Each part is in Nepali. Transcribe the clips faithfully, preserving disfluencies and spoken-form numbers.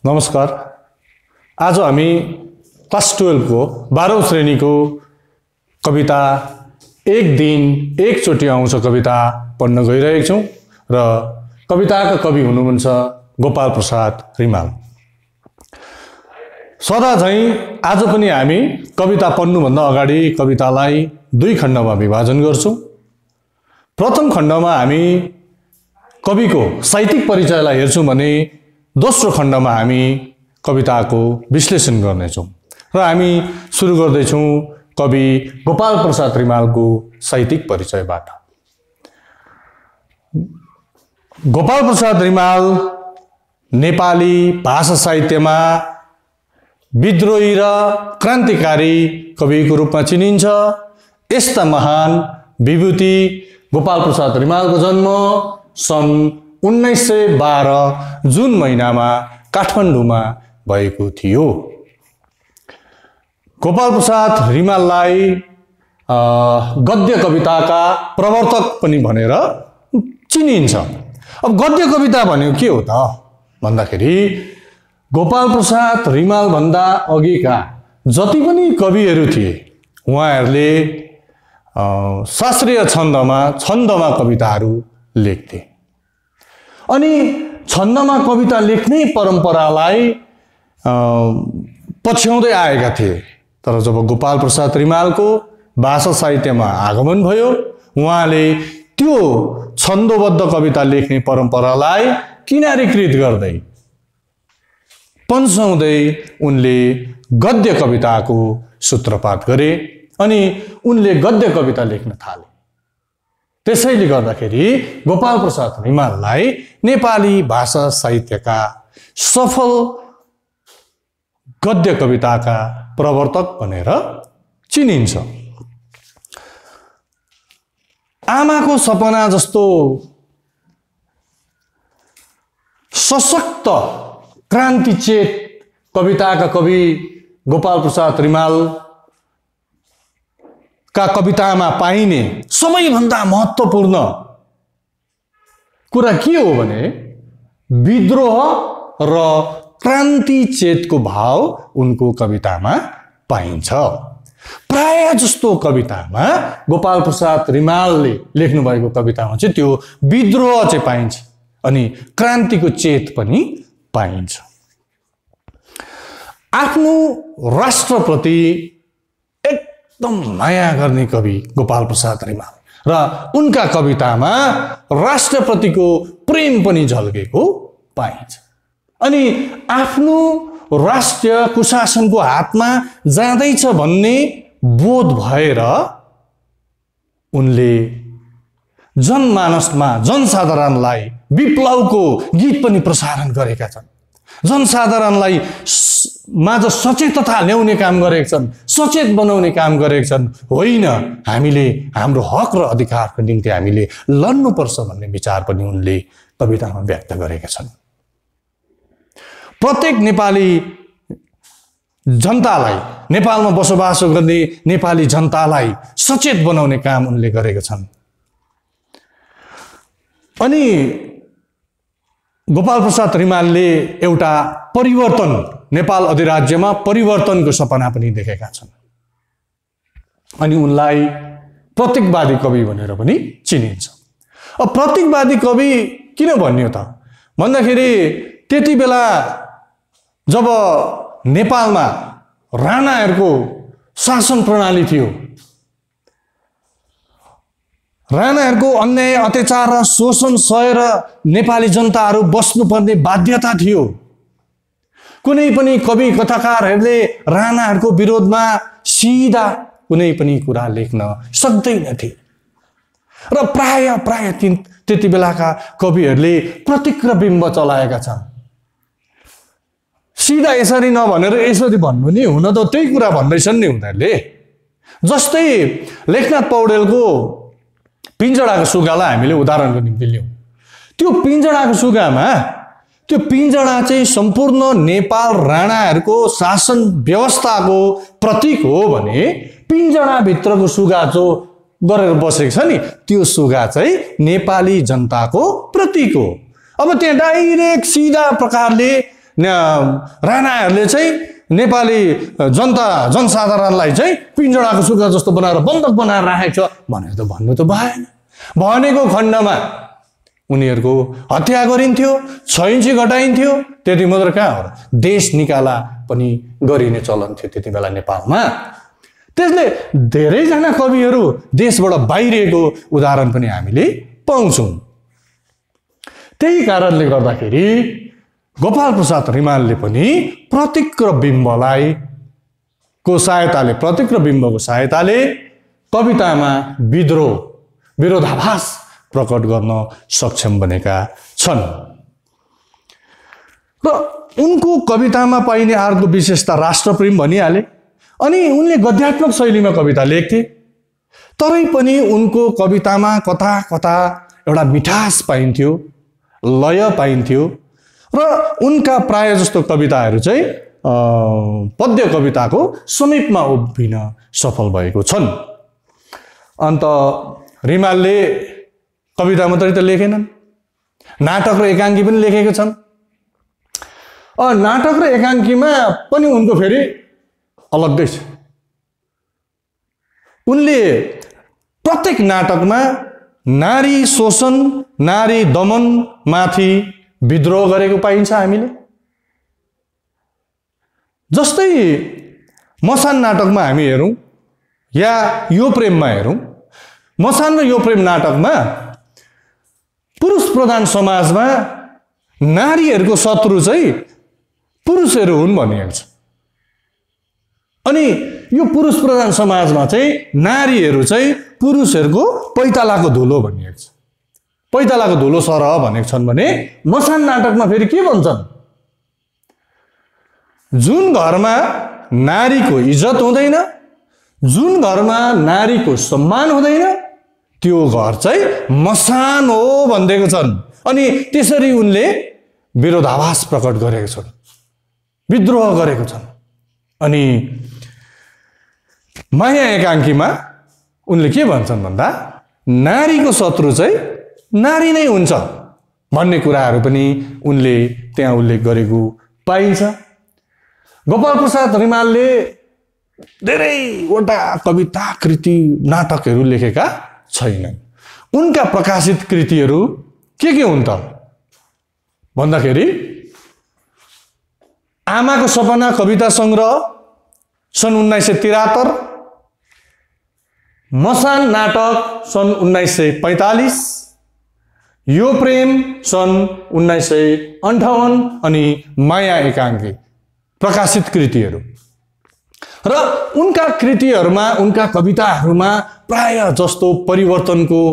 नमस्कार। आज हामी क्लास ट्वेल्व को बाह्रौं श्रेणी को कविता एक दिन एकचोटि आउँछ कविता पढ्न गइरहेका छौं र कविताका कवि हुनुहुन्छ गोपाल प्रसाद रिमाल। सदा झैं आज पनि हामी कविता पढ्नुभन्दा अगाडि कवितालाई दुई खण्डमा विभाजन गर्छौं। प्रथम खण्डमा हामी कविको साहित्यिक परिचयलाई हेर्छौं भने दोस्रो खण्डमा हामी कविताको विश्लेषण गर्नेछौं र हामी सुरु गर्दैछौं कवि गोपाल प्रसाद रिमालको साहित्यिक परिचयबाट। गोपाल प्रसाद रिमाल नेपाली भाषा साहित्यमा विद्रोही र क्रान्तिकारी कविको रूपमा चिनिन्छ। यस्ता महान विभूति गोपाल प्रसाद रिमालको जन्म सन् उन्नाइस सय बाह्र जुन महिनामा काठमाडौँमा भएको थियो। गोपाल प्रसाद रिमाललाई गद्य कविताका प्रवर्तक पनि भनेर चिनिन्छ। अब गद्य कविता भनेको के हो त भन्दाखेरि गोपाल प्रसाद रिमाल भन्दा अघिका जति पनि कविहरू थिए उहाँहरूले शास्त्रीय छन्दमा छन्दमा कविताहरू लेख्थे अनि छन्दमा कविता लेख्ने परम्परालाई पछ्याउँदै आएका थिए। तर जब गोपाल प्रसाद रिमालको भाषा साहित्यमा आगमन भयो उहाँले त्यो छन्दोबद्ध कविता लेख्ने परम्परालाई किनारीकृत गर्दै पन्छाउँदै उनले गद्य कविताको सूत्रपात गरे अनि उनले गद्य कविता लेख्न थाले। त्यसैले गर्दाखेरि गोपाल प्रसाद रिमाललाई नेपाली भाषा साहित्यका सफल गद्य कविताका प्रवर्तक भनेर चिनिन्छ। आमाको सपना जस्तो सशक्त क्रान्तिचेत कविताका कवि गोपाल प्रसाद रिमाल का कवितामा पाइने सबैभन्दा महत्त्वपूर्ण कुरा के हो भने विद्रोह र क्रान्ति चेतको भाव उनको कवितामा पाइन्छ। प्राय जस्तो कवितामा गोपाल प्रसाद रिमालले लेख्नु भएको कवितामा चाहिँ त्यो विद्रोह चाहिँ पाइन्छ अनि क्रान्तिको चेत पनि पाइन्छ। आफ्नो राष्ट्रप्रति एकदम माया गर्ने कवि गोपाल प्रसाद रिमाल र उनका कवितामा राष्ट्रप्रतिको प्रेम पनि झल्केको पाइन्छ। अनि आफ्नो राष्ट्रिय कुशासनको हातमा जाँदैछ भन्ने बोध भएर उनले जनमानसमा जनसाधारणलाई विप्लवको गीत पनि प्रसारण गरेका छन्। जनसाधारणलाई माझ सचेतता ल्याउने काम गरेका छन्, सचेत बनाउने काम गरेका छन्। होइन, हामीले हाम्रो हक र अधिकारको निम्ति हामीले लड्नुपर्छ भन्ने विचार पनि उनले कवितामा व्यक्त गरेका छन्। प्रत्येक नेपाली जनतालाई, नेपालमा बसोबास गर्ने नेपाली जनतालाई सचेत बनाउने काम उनले गरेका छन्। अनि गोपाल प्रसाद रिमालले एउटा परिवर्तन, नेपाल अधिराज्यमा परिवर्तनको सपना पनि देखेका छन् अनि उनलाई प्रतीकवादी कवि भनेर पनि चिनिन्छ। अब प्रतीकवादी कवि किन भन्यो त भन्दाखेरि त्यति बेला जब नेपालमा राणाहरूको शासन प्रणाली थियो, राणाहरूको अन्याय अत्याचार र शोषण सहेर नेपाली जनताहरू बस्नुपर्ने बाध्यता थियो। कुनै पनि कवि कथाकारहरूले राणाहरूको विरोधमा सिधा कुनै पनि कुरा लेख्न सक्दैनथे र प्राय प्राय त्यति बेलाका कविहरूले प्रतीक र बिम्ब चलाएका छन्। सिधा यसरी नभनेर यसरी भन्नु नि, हुन त त्यही कुरा भन्दैछन् नि उनीहरूले। जस्तै लेखनाथ पौडेलको पिञ्जडाको सुगालाई हामीले उदाहरणको निम्ति लियौँ। त्यो पिञ्जडाको सुगामा त्यो पिञ्जडा चाहिँ सम्पूर्ण नेपाल राणाहरूको शासन व्यवस्थाको प्रतीक हो भने पिञ्जडाभित्रको सुगा जो गरेर बसेको छ नि त्यो सुगा चाहिँ नेपाली जनताको प्रतीक हो। अब त्यहाँ डाइरेक्ट सिधा प्रकारले राणाहरूले चाहिँ नेपाली जनता जनसाधारणलाई चाहिँ पिञ्जडाको सुगा जस्तो बनाएर बन्दक बनाएर राखेको छ भनेर त भन्नु त भएन। भनेको खण्डमा उनीहरूको हत्या गरिन्थ्यो, छ इन्ची घटाइन्थ्यो। त्यति मात्र कहाँ हो, देश निकाला पनि गरिने चलन थियो त्यति बेला नेपालमा। त्यसले धेरैजना कविहरू देशबाट बाहिरिएको उदाहरण पनि हामीले पाउँछौँ। त्यही कारणले गर्दाखेरि गोपाल प्रसाद रिमालले पनि प्रतीक र बिम्बलाई को सहायताले प्रतीक र बिम्बको सहायताले कवितामा विद्रोह विरोधाभास प्रकट गर्न सक्षम बनेका छन्। र उनको कवितामा पाइने अर्को विशेषता राष्ट्रप्रेम भनिहाले। अनि उनले गद्यात्मक शैलीमा कविता लेख्थे, तरै पनि उनको कवितामा कथा कथा एउटा मिठास पाइन्थ्यो, लय पाइन्थ्यो। र उनका प्राय जस्तो कविताहरू चाहिँ पद्य कविताको समीपमा उभिन सफल भएको छन्। अन्त रिमालले कविता मात्रै त लेखेनन्, नाटक र एकाङ्की पनि लेखेका छन्। नाटक र एकाङ्कीमा पनि उनको फेरि अलग्गै छ। उनले प्रत्येक नाटकमा नारी शोषण, नारी दमन माथि विद्रोह गरेको पाइन्छ हामीले। जस्तै मसान नाटकमा हामी हेरौँ या यो प्रेममा हेरौँ, मसान र यो प्रेम नाटकमा पुरुष प्रधान समाजमा नारीहरूको शत्रु चाहिँ पुरुषहरू हुन् भनिएको छ। अनि यो पुरुष प्रधान समाजमा चाहिँ नारीहरू चाहिँ पुरुषहरूको पैतालाको धुलो भनिएको छ। पैतालाको धुलो सरह भनेको छन् भने मसान नाटकमा फेरि के भन्छन्, जुन घरमा नारीको इज्जत हुँदैन, जुन घरमा नारीको सम्मान हुँदैन, त्यो घर चाहिँ मसान हो भनिदिएको छन्। अनि त्यसरी उनले विरोधाभास प्रकट गरेका छन्, विद्रोह गरेको छन्। अनि माया एकाङ्कीमा उनले के भन्छन् भन्दा नारीको शत्रु चाहिँ नारी नै हुन्छ भन्ने कुराहरू पनि उनले त्यहाँ उल्लेख गरेको पाइन्छ। गोपाल प्रसाद रिमालले धेरैवटा कविता कृति नाटकहरू लेखेका छैनन्। उनका प्रकाशित कृतिहरू के के हुन् त भन्दाखेरि आमाको सपना कविता संग्रह सन् उन्नाइस सय त्रिहत्तर, मसान नाटक सन् उन्नाइस सय पैंतालीस, यो प्रेम सन् उन्नाइस सय अन्ठाउन्न अनि माया एकाङ्की प्रकाशित कृतिहरू। र उनका कृतिहरूमा उनका कविताहरूमा प्राय जस्तो परिवर्तनको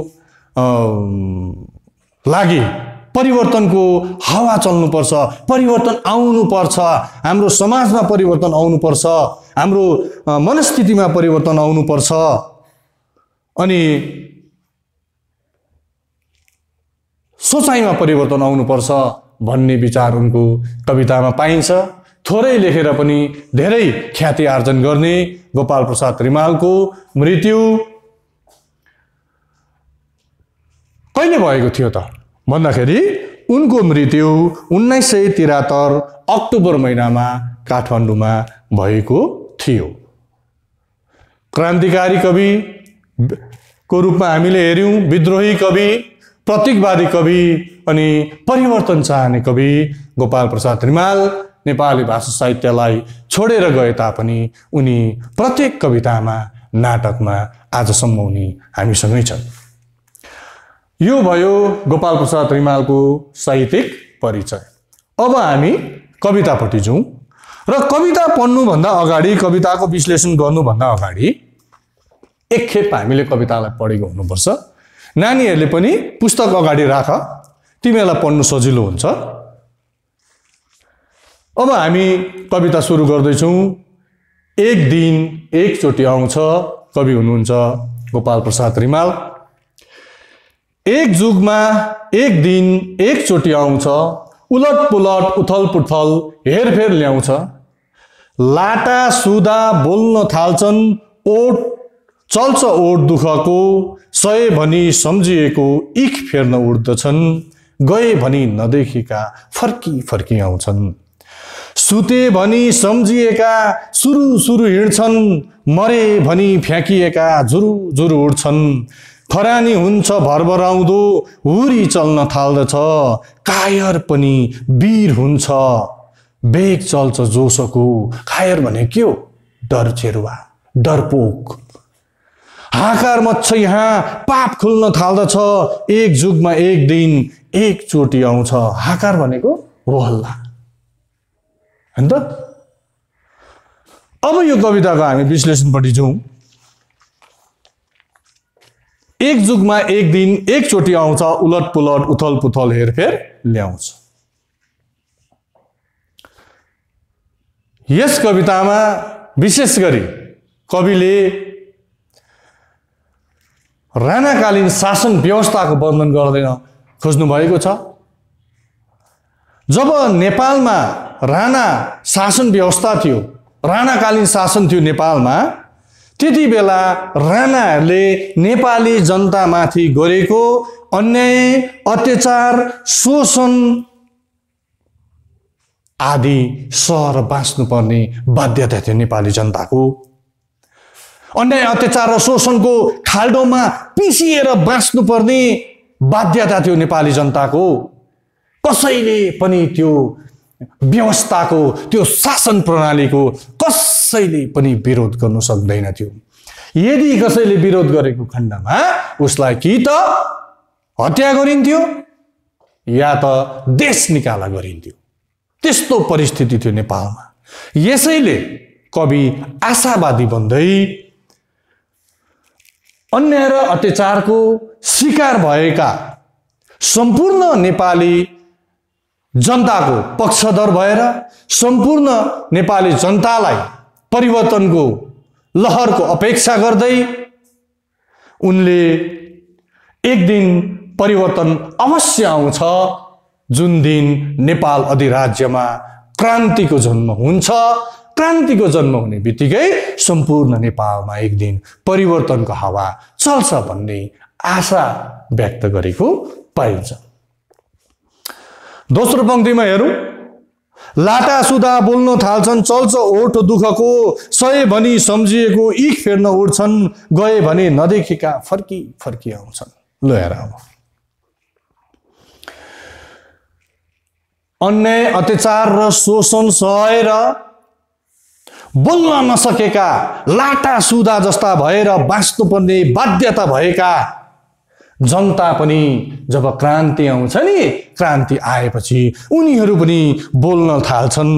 लागि परिवर्तनको हावा चल्नुपर्छ, परिवर्तन आउनुपर्छ, हाम्रो समाजमा परिवर्तन आउनुपर्छ, हाम्रो मनस्थितिमा परिवर्तन आउनुपर्छ अनि सोचाइमा परिवर्तन आउनुपर्छ भन्ने विचार उनको कवितामा पाइन्छ। थोरै लेखेर पनि धेरै ख्याति आर्जन गर्ने गोपाल प्रसाद रिमालको मृत्यु कहिले भएको थियो त भन्दाखेरि उनको मृत्यु उन्नाइस सय त्रिहत्तर अक्टोबर महिनामा काठमाडौँमा भएको थियो। क्रान्तिकारी कवि को रूपमा हामीले हेर्यौं, विद्रोही कवि, प्रतीकवादी कवि अनि परिवर्तन चाहने कवि गोपाल प्रसाद रिमाल नेपाली भाषा साहित्यलाई छोडेर गए तापनि उनी प्रत्येक कवितामा नाटकमा आजसम्म उनी हामीसँगै छन्। यो भयो गोपाल प्रसाद रिमालको साहित्यिक परिचय। अब हामी कवितापट्टि जाउँ र कविता पढ्नुभन्दा अगाडि, कविताको विश्लेषण गर्नुभन्दा अगाडि एकखेप हामीले कवितालाई पढेको हुनुपर्छ। नानीहरूले पनि पुस्तक अगाडि राख, तिमीहरूलाई पढ्नु सजिलो हुन्छ। अब हामी कविता सुरु गर्दैछौँ। एक दिन एकचोटि आउँछ, कवि हुनुहुन्छ गोपाल प्रसाद रिमाल। एक जुगमा एक दिन एकचोटि आउँछ, उलट पुलट उथल पुथल हेरफेर ल्याउँछ। लाटा सुदा बोल्न थाल्छन्, ओठ चल्छ ओठ दुःखको, सय भनी सम्झिएको इख फेर्न उड्दछन्, गए भनी नदेखेका फर्की फर्की आउँछन्। सुते भनी सम्झिएका सुरु सुरु हिँड्छन्, मरे भनी फ्याँकिएका जुरु जुरु उड्छन्। खरानी हुन्छ भरभराउँदो, हुरी चल्न थाल्दछ, कायर पनि वीर हुन्छ, बेग चल्छ जोसको। कायर भने के हो? डर चेरुवा, डरपोक। हाकार मच्छ यहाँ, पाप खुल्न थाल्दछ, एक जुगमा एक दिन एक चोटि आउँछ। हाकार भनेको हो हल्ला हैन त। अब यो कविताको हामी विश्लेषणपट्टि जाउँ। एक जुगमा एक दिन एक चोटि आउँछ, उलट पुलट उथल पुथल हेरफेर ल्याउँछ। यस कवितामा विशेष गरी कविले राणाकालीन शासन व्यवस्थाको वर्णन गर्दैन खोज्नु भएको छ। जब नेपालमा राणा शासन व्यवस्था थियो, राणाकालीन शासन थियो नेपालमा, त्यति बेला राणाहरूले नेपाली जनतामाथि गरेको अन्याय, अत्याचार, शोषण आदि सर बाँच्नुपर्ने बाध्यता थियो नेपाली जनताको। अन्याय, अत्याचार र शोषणको खाल्डोमा पिसिएर बाँच्नुपर्ने बाध्यता थियो नेपाली जनताको। कसैले पनि त्यो व्यवस्थाको, त्यो शासन प्रणालीको कसैले पनि विरोध गर्न सक्दैन थियो। यदि कसैले विरोध गरेको खण्डमा उसलाई कि त हत्या गरिन्थ्यो या त देश निकाला गरिन्थ्यो। त्यस्तो परिस्थिति थियो नेपालमा। यसैले कवि आशावादी बन्दै अन्याय र अत्याचारको शिकार भएका सम्पूर्ण नेपाली जनताको पक्षधर भएर सम्पूर्ण नेपाली जनतालाई परिवर्तनको लहरको अपेक्षा गर्दै उनले एक दिन परिवर्तन अवश्य आउँछ, जुन दिन नेपाल अधिराज्यमा क्रान्तिको जन्म हुन्छ। क्रान्तिको जन्म हुने बित्तिकै सम्पूर्ण नेपालमा एक दिन परिवर्तनको हावा चल्छ भन्ने आशा व्यक्त गरेको पाइन्छ। दोस्रो पंक्तिमा हेरौं। लाटा सुधा बोल्न थाल्छन्, चल्छ ओठ दुःखको, सय भनी सम्झिएको इख फेर्न उड्छन्, गए भने नदेखेका फर्की फर्की आउँछन्। ल हेर, अब अन्याय, अत्याचार र शोषण सहेर बोल्न नसकेका, लाटा सुधा जस्ता भएर बाँच्नुपर्ने बाध्यता भएका जनता पनि जब क्रान्ति आउँछ नि, क्रान्ति आएपछि उनीहरू पनि बोल्न थाल्छन्।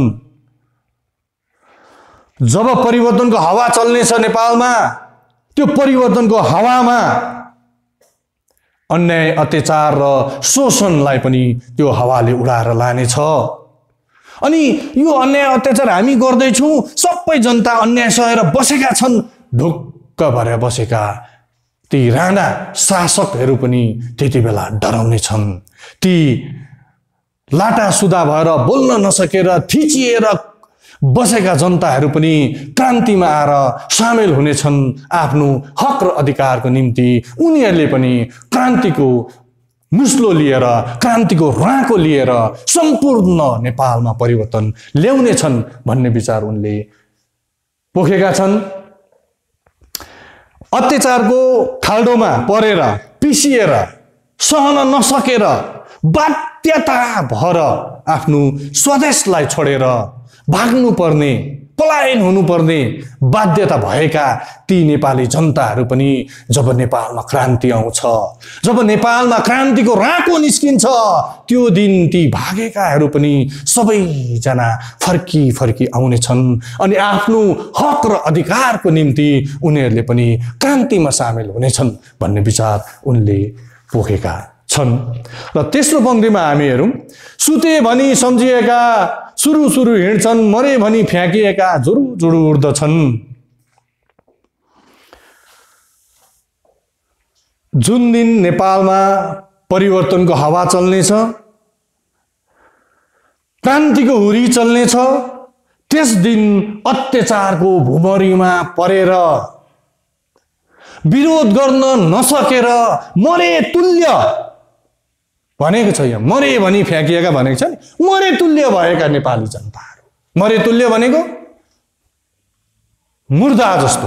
जब परिवर्तनको हावा चल्नेछ नेपालमा, त्यो परिवर्तनको हावामा अन्याय, अत्याचार र शोषणलाई पनि त्यो हावाले उडाएर लानेछ। अनि यो अन्याय अत्याचार हामी गर्दैछौँ, सबै जनता अन्याय सहेर बसेका छन्, ढुक्क भएर बसेका ती राणा शासकहरू पनि त्यति बेला डराउने छन्। ती लाटा सुधा भएर बोल्न नसकेर थिचिएर बसेका जनताहरू पनि क्रान्तिमा आएर सामेल हुनेछन् आफ्नो हक र अधिकारको निम्ति। उनीहरूले पनि क्रान्तिको मुस्लो लिएर, क्रान्तिको राँको लिएर सम्पूर्ण नेपालमा परिवर्तन ल्याउनेछन् भन्ने विचार उनले पोखेका छन्। अत्याचारको खाल्डोमा परेर, पिसिएर, सहन नसकेर, बाध्यता भएर आफ्नो स्वदेशलाई छोडेर भाग्नुपर्ने, पलायन हुनुपर्ने बाध्यता भएका ती नेपाली जनताहरू पनि जब नेपालमा क्रान्ति आउँछ, जब नेपालमा क्रान्तिको राँको निस्किन्छ, त्यो दिन ती भागेकाहरू पनि सबैजना फर्की फर्की आउनेछन् अनि आफ्नो हक र अधिकारको निम्ति उनीहरूले पनि क्रान्तिमा सामेल हुनेछन् भन्ने विचार उनले पोखेका छन्। र तेस्रो पंक्तिमा हामी हेरौं। सुते भनी सम्झिएका सुरु सुरु हिँड्छन्, मरे भनी फ्याँकिएका जुरु जुरु उड्दछन्। जुन दिन नेपालमा परिवर्तनको हावा चल्नेछ, क्रान्तिको हुरी चल्नेछ, त्यस दिन अत्याचारको भुमरीमा परेर विरोध गर्न नसकेर मरे तुल्य भनेको छ। यहाँ मरे भनी फ्याँकिएका भनेको छ नि, मरे तुल्य भएका नेपाली जनताहरू मरेतुल्य भनेको मुर्दा जस्तो,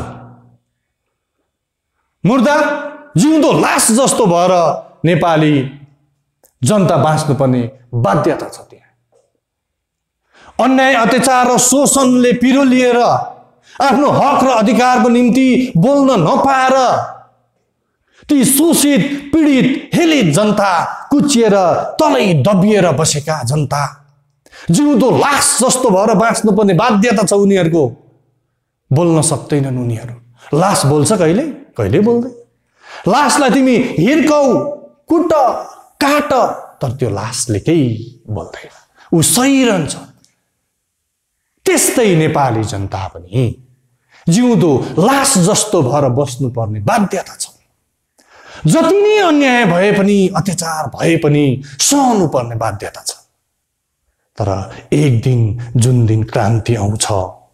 मुर्दा जिउँदो लास जस्तो भएर नेपाली जनता बाँच्नुपर्ने बाध्यता छ। त्यहाँ अन्याय अत्याचार र शोषणले पिरोलिएर आफ्नो हक र अधिकारको निम्ति बोल्न नपाएर ती शोषित पीडित हेलित जनता कुचिएर तलै दबिएर बसेका जनता जिउँदो लास जस्तो भएर बाँच्नुपर्ने बाध्यता छ उनीहरूको। बोल्न सक्दैनन् उनीहरू। लास बोल्छ कहिले कहिले बोल्दैन। लासलाई तिमी हिर्काउ कुट काट, तर त्यो लासले केही बोल्दैन, ऊ सही रहन्छ। त्यस्तै नेपाली जनता पनि जिउँदो लास जस्तो भएर बस्नुपर्ने बाध्यता छ। जति नै अन्याय भए पनि अत्याचार भए पनि सहनु पर्ने बाध्यता छ। तर एक दिन जुन दिन क्रान्ति आउँछ,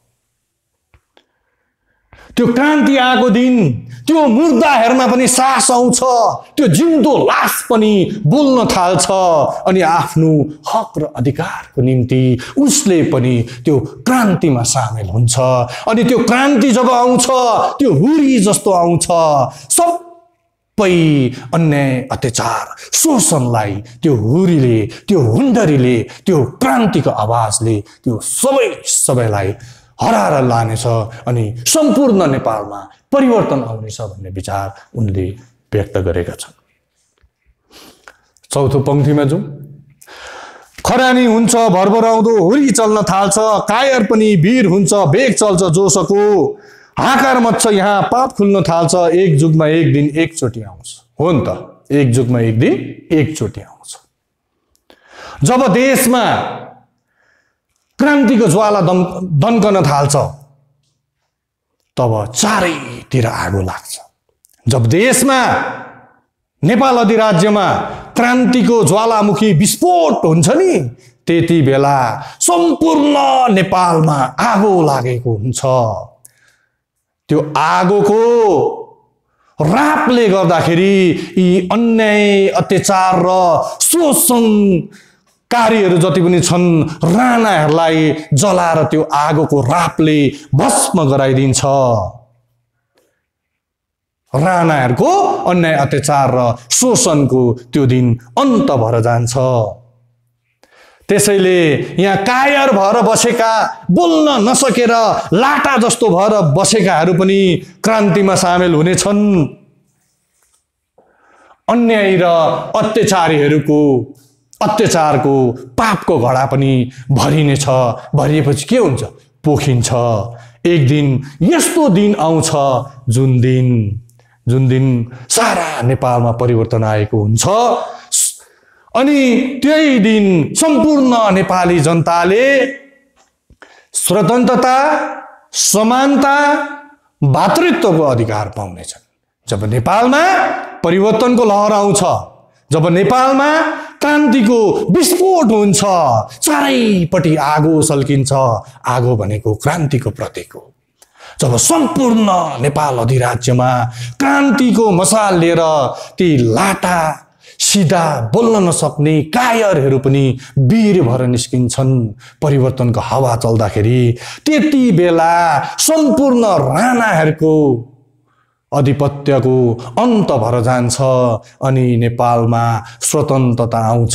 त्यो क्रान्ति आएको दिन त्यो मुर्दाहरूमा पनि सास आउँछ, त्यो जिउँदो लास पनि बोल्न थाल्छ अनि आफ्नो हक र अधिकारको निम्ति उसले पनि त्यो क्रान्तिमा सामेल हुन्छ। अनि त्यो क्रान्ति जब आउँछ, त्यो हुरी जस्तो आउँछ, सबै अन्याय अत्याचार शोषणलाई त्यो हुरीले, त्यो हुन्डरीले, त्यो क्रान्तिको आवाजले त्यो सबै सबैलाई हराएर लानेछ अनि सम्पूर्ण नेपालमा परिवर्तन आउनेछ भन्ने विचार उनले व्यक्त गरेका छन्। चौथो पंक्तिमा जाउँ। खरानी हुन्छ भरभराउँदो हुरी चल्न थाल्छ, कायर पनि वीर हुन्छ बेग चल्छ जोसको, हाकार मच्छ यहाँ पाप खुल्न थाल्छ, एक जुगमा एक दिन एकचोटि आउँछ। हो नि त, एक जुगमा एक दिन एकचोटि आउँछ। जब देशमा क्रान्तिको ज्वाला दम दन्कन थाल्छ तब चारैतिर आगो लाग्छ। जब देशमा नेपाल अधिराज्यमा क्रान्तिको ज्वालामुखी विस्फोट हुन्छ नि, त्यति बेला सम्पूर्ण नेपालमा आगो लागेको हुन्छ। त्यो आगोको रापले गर्दाखेरि यी अन्याय अत्याचार र शोषण कार्यहरू जति पनि छन् राणाहरूलाई जलाएर त्यो आगोको रापले भस्म गराइदिन्छ। राणाहरूको अन्याय अत्याचार र शोषणको त्यो दिन अन्त भएर जान्छ। त्यसैले यहाँ कायर भएर बसेका, बोल्न नसकेर लाटा जस्तो भएर बसेकाहरू पनि क्रान्तिमा सामेल हुनेछन्। अन्याय र अत्याचारीहरूको अत्याचारको पापको घडा पनि भरिनेछ। भरिएपछि के हुन्छ? पोखिन्छ। एक दिन यस्तो दिन आउँछ जुन दिन जुन दिन सारा नेपालमा परिवर्तन आएको हुन्छ। अनि त्यही दिन सम्पूर्ण नेपाली जनताले स्वतन्त्रता, समानता, भातृत्वको अधिकार पाउनेछन्। जब नेपालमा परिवर्तनको लहर आउँछ, जब नेपालमा क्रान्तिको विस्फोट हुन्छ, चारैपट्टि आगो सल्किन्छ। आगो भनेको क्रान्तिको प्रतीक हो। जब सम्पूर्ण नेपाल अधिराज्यमा क्रान्तिको मसाल लिएर ती लाटा सिधा बोल्न नसक्ने कायरहरू पनि वीर भएर निस्किन्छन् परिवर्तनको हावा चल्दाखेरि, त्यति बेला सम्पूर्ण राणाहरूको अधिपत्यको अन्त भएर जान्छ अनि नेपालमा स्वतन्त्रता आउँछ।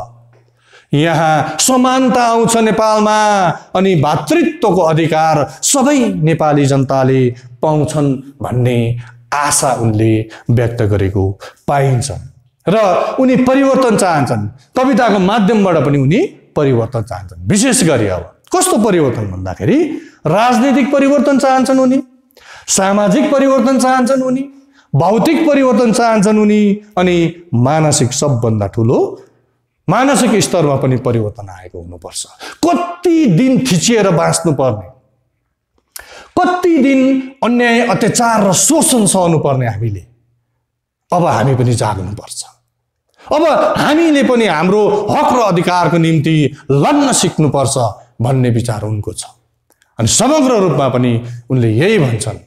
यहाँ समानता आउँछ नेपालमा अनि भातृत्वको अधिकार सबै नेपाली जनताले पाउँछन् भन्ने आशा उनले व्यक्त गरेको पाइन्छ। र उनी परिवर्तन चाहन्छन्। कविताको माध्यमबाट पनि उनी परिवर्तन चाहन्छन्। विशेष गरी अब कस्तो परिवर्तन भन्दाखेरि राजनीतिक परिवर्तन चाहन्छन् उनी, सामाजिक परिवर्तन चाहन्छन् उनी, भौतिक परिवर्तन चाहन्छन् उनी, अनि मानसिक सबभन्दा ठुलो मानसिक स्तरमा पनि परिवर्तन आएको हुनुपर्छ। कति दिन थिचिएर बाँच्नु पर्ने, कति दिन अन्याय अत्याचार र शोषण सहनु पर्ने हामीले। अब हामी पनि जाग्नुपर्छ। अब हामीले पनि हाम्रो हक र अधिकारको निम्ति लड्न सिक्नुपर्छ भन्ने विचार उनको छ। अनि समग्र रूपमा पनि उनले यही भन्छन्।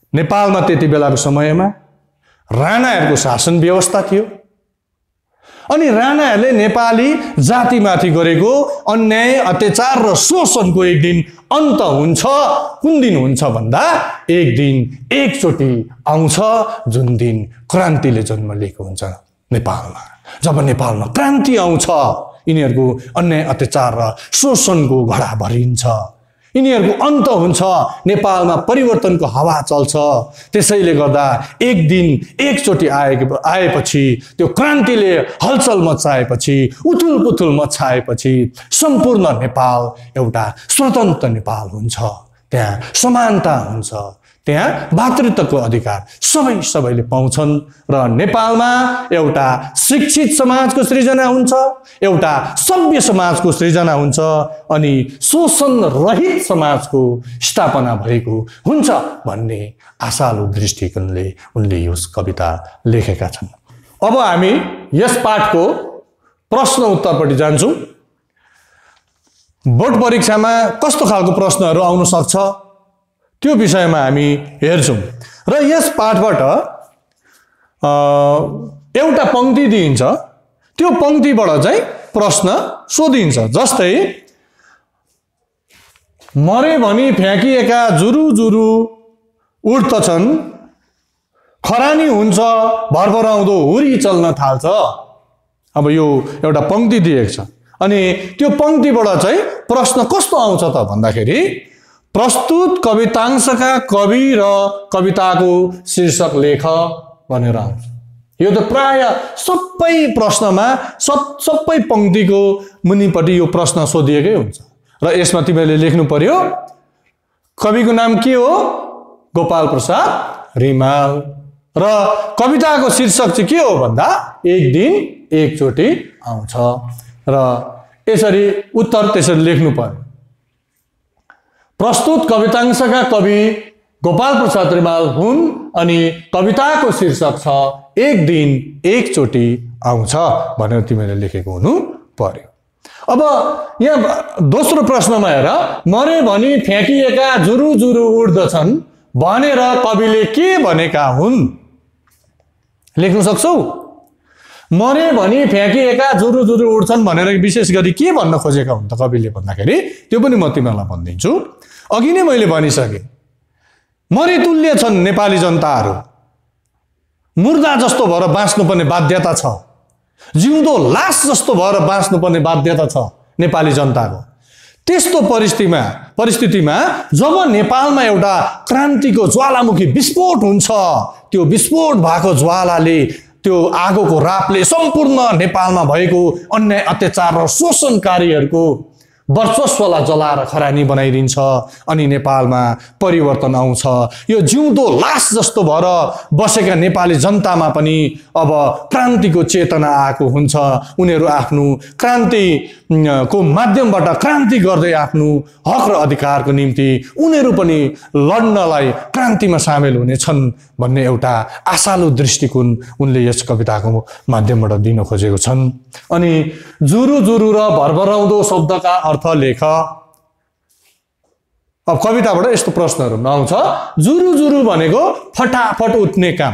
नेपालमा त्यति बेलाको समयमा राणाहरूको शासन व्यवस्था थियो। अनि राणाहरूले नेपाली जातिमाथि गरेको अन्याय अत्याचार र शोषणको एक दिन अन्त हुन्छ। कुन दिन हुन्छ भन्दा एक दिन एकचोटि आउँछ जुन दिन क्रान्तिले जन्म लिएको हुन्छ नेपालमा। जब नेपालमा क्रान्ति आउँछ यिनीहरूको अन्याय अत्याचार र शोषणको घडा भरिन्छ, यिनीहरूको अन्त हुन्छ, नेपालमा परिवर्तनको हावा चल्छ। त्यसैले गर्दा एक दिन एकचोटि आएको आएपछि त्यो क्रान्तिले हलचल मचाएपछि उथुल पुथुल मचाएपछि सम्पूर्ण नेपाल एउटा स्वतन्त्र नेपाल हुन्छ। त्यहाँ समानता हुन्छ, त्यहाँ भातृत्वको अधिकार सबै सबैले पाउँछन् र नेपालमा एउटा शिक्षित समाजको सृजना हुन्छ, एउटा सभ्य समाजको सृजना हुन्छ अनि शोषण रहित समाजको स्थापना भएको हुन्छ भन्ने आशालु दृष्टिकोणले उनले यो कविता लेखेका छन्। अब हामी यस पाठको प्रश्न उत्तरपट्टि जान्छौँ। बोर्ड परीक्षामा कस्तो खालको प्रश्नहरू आउन सक्छ त्यो विषयमा हामी हेर्छौँ र यस पाठबाट एउटा पंक्ति दिइन्छ, त्यो पंक्तिबाट चाहिँ प्रश्न सोधिन्छ। जस्तै मरे भनी फ्याँकिएका जुरु जुरु उड्दछन्, खरानी हुन्छ भरभराउँदो हुरी चल्न थाल्छ। अब यो एउटा पंक्ति दिएको छ अनि त्यो पंक्तिबाट चाहिँ प्रश्न कस्तो आउँछ त भन्दाखेरि प्रस्तुत कवितांशका कवि र कविताको शीर्षक लेख भनेर आउँछ। यो त प्राय सबै प्रश्नमा सब सबै पंक्तिको मुनिपट्टि यो प्रश्न सोधिएकै हुन्छ र यसमा तिमीले लेख्नु पर्यो कविको नाम के हो? गोपाल प्रसाद रिमाल। र कविताको शीर्षक चाहिँ के हो भन्दा एक दिन एकचोटि आउँछ र यसरी उत्तर त्यसरी लेख्नु पर्यो। प्रस्तुत कवितांशका कवि गोपाल प्रसाद रिमाल हुन् अनि कविताको शीर्षक छ एक दिन एकचोटि आउँछ भनेर तिमीले लेखेको हुनु पर्यो। अब यहाँ दोस्रो प्रश्नमा हेर, मरे भनी फ्याँकिएका जुरु जुरु उड्दछन् भनेर कविले के भनेका हुन्? लेख्न सक्छौ? मरे भनी फ्याँकिएका जुरु जुरु उड्छन् भनेर विशेष गरी के भन्न खोजेका हुन् त कविले भन्दाखेरि त्यो पनि म तिमीलाई भनिदिन्छु। अघि नै मैले भनिसकेँ, मरितुल्य छन् नेपाली जनताहरू, मुर्दा जस्तो भएर बाँच्नुपर्ने बाध्यता छ, जिउँदो लास जस्तो भएर बाँच्नुपर्ने बाध्यता छ नेपाली जनताको। त्यस्तो परिस्थितिमा परिस्थितिमा जब नेपालमा एउटा क्रान्तिको ज्वालामुखी विस्फोट हुन्छ, त्यो विस्फोट भएको ज्वालाले त्यो आगोको रापले सम्पूर्ण नेपालमा भएको अन्याय अत्याचार र शोषणकारीहरूको वर्चस्वलाई जलाएर खरानी बनाइदिन्छ अनि नेपालमा परिवर्तन आउँछ। यो जिउँदो लास जस्तो भएर बसेका नेपाली जनतामा पनि अब क्रान्तिको चेतना आएको हुन्छ। उनीहरू आफ्नो क्रान्ति को माध्यमबाट क्रान्ति गर्दै आफ्नो हक र अधिकारको निम्ति उनीहरू पनि लड्नलाई क्रान्तिमा सामेल हुनेछन् भन्ने एउटा आशालु दृष्टिकोण उनले यस कविताको माध्यमबाट दिन खोजेको छन्। अनि जुरु जुरु र भरभराउँदो शब्दका अर्थ लेख। अब कविताबाट यस्तो प्रश्नहरू आउँछ, जुरु जुरु भनेको फटाफट उठ्ने काम,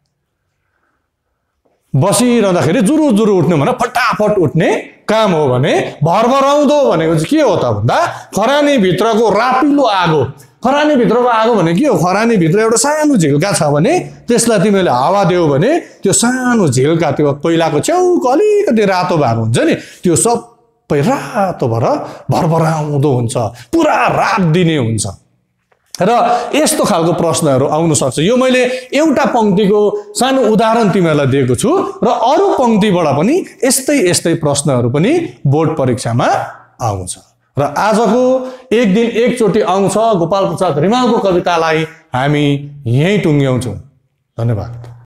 बसिरहँदाखेरि जुरु जुरु उठ्ने भने फटाफट उठ्ने काम हो भने भरभराउँदो भनेको चाहिँ के हो त भन्दा खरानी भित्रको रापिलो आगो। खरानी भित्रको आगो भने के हो? खरानी भित्र एउटा सानो झिल्का छ भने त्यसलाई तिमीले हावा देऊ भने त्यो सानो झिल्का त्यो कोइलाको छेउको अलिकति रातो भएको हुन्छ नि, त्यो सबै रातो भएर भरभराउँदो हुन्छ, पुरा रात दिने हुन्छ। र यस्तो खालको प्रश्नहरू आउन सक्छ। यो मैले एउटा पंक्तिको सानो उदाहरण तिमीहरूलाई दिएको छु र अरू पंक्तिबाट पनि यस्तै यस्तै प्रश्नहरू पनि बोर्ड परीक्षामा आउँछ। र आजको एक दिन एकचोटि आउँछ गोपाल प्रसाद रिमालको कवितालाई हामी यहीँ टुङ्ग्याउँछौँ। धन्यवाद।